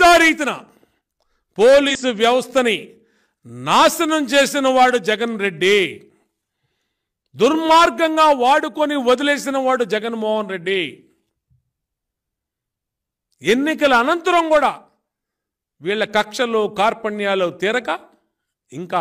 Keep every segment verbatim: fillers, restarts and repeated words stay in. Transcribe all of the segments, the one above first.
దిగజారీతిన police వ్యవస్థని నాశనం చేసిన వాడు జగన్ రెడ్డి, దుర్మార్గంగా వాడుకొని వదిలేసిన వాడు జగన్మోహన్ రెడ్డి. ఎన్నికల అనంతరం కూడా వీళ్ళ కక్షలు కార్పణ్యాలు తీరక ఇంకా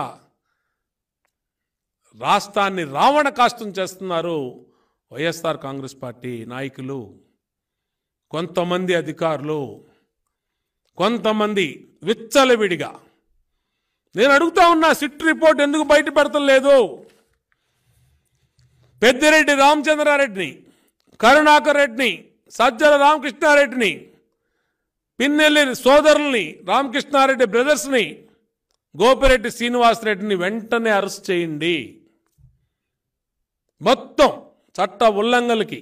రాష్ట్రాన్ని రావణ కాష్టం చేస్తున్నారు వైఎస్ఆర్ కాంగ్రెస్ పార్టీ నాయకులు, కొంతమంది అధికారులు, కొంతమంది విచ్చలవిడిగా. నేను అడుగుతా ఉన్నా, సిట్ రిపోర్ట్ ఎందుకు బయట పెడతలేదు? పెద్దిరెడ్డి రామచంద్రారెడ్డిని, కరుణాకర్ రెడ్డిని, సజ్జల రామకృష్ణారెడ్డిని, పిన్నెల్లి సోదరుల్ని, రామకృష్ణారెడ్డి బ్రదర్స్ని, గోపిరెడ్డి శ్రీనివాసరెడ్డిని వెంటనే అరెస్ట్ చేయండి. మొత్తం చట్ట ఉల్లంఘనలకి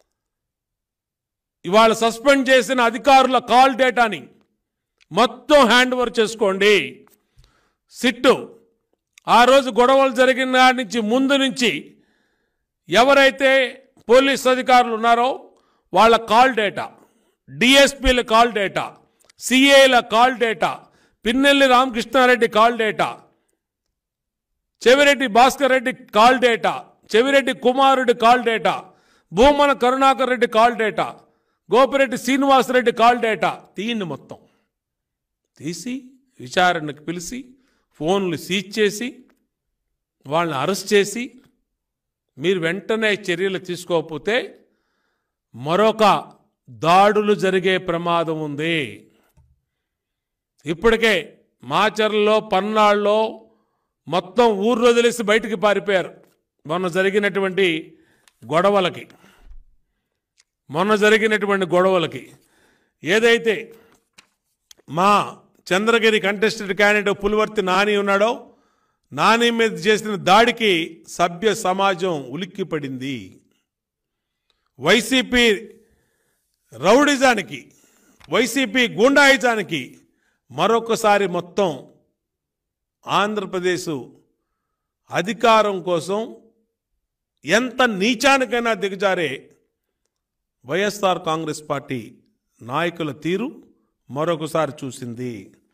ఇవాళ సస్పెండ్ చేసిన అధికారుల కాల్ డేటాని మొత్తం హ్యాండ్ ఓవర్ చేసుకోండి. సిట్టు ఆ రోజు గొడవలు జరిగిన నాటి నుంచి ముందు నుంచి ఎవరైతే పోలీస్ అధికారులు ఉన్నారో వాళ్ళ కాల్ డేటా, డిఎస్పీల కాల్ డేటా, సిఐల call data, Pinnelli Ramakrishna Reddy call data, Chevireddy Bhaskar Reddy call data, Chevireddy కుమారుడి call data, Bhumana Karunakar Reddy call data, Gopireddy Srinivasa Reddy call data తీయండి. మొత్తం తీసి విచారణకు పిలిచి ఫోన్లు సీజ్ చేసి వాళ్ళని అరెస్ట్ చేసి మీరు వెంటనే చర్యలు తీసుకోకపోతే మరొక దాడులు జరిగే ప్రమాదం ఉంది. ఇప్పటికే మాచర్లలో, పన్నాళ్ళలో మొత్తం ఊరు వదిలేసి బయటికి పారిపోయారు. మొన్న జరిగినటువంటి గొడవలకి మొన్న జరిగినటువంటి గొడవలకి ఏదైతే మా చంద్రగిరి కంటెస్టెడ్ క్యాండిడేట్ పులివర్తి నాని ఉన్నాడో, నాని మీద చేసిన దాడికి సభ్య సమాజం ఉలిక్కిపడింది. వైసీపీ రౌడిజానికి, వైసీపీ గూండాయిజానికి మరొకసారి మొత్తం ఆంధ్రప్రదేశ్ అధికారం కోసం ఎంత నీచానికైనా దిగజారే వైఎస్ఆర్ కాంగ్రెస్ పార్టీ నాయకుల తీరు మరొకసారి చూసింది.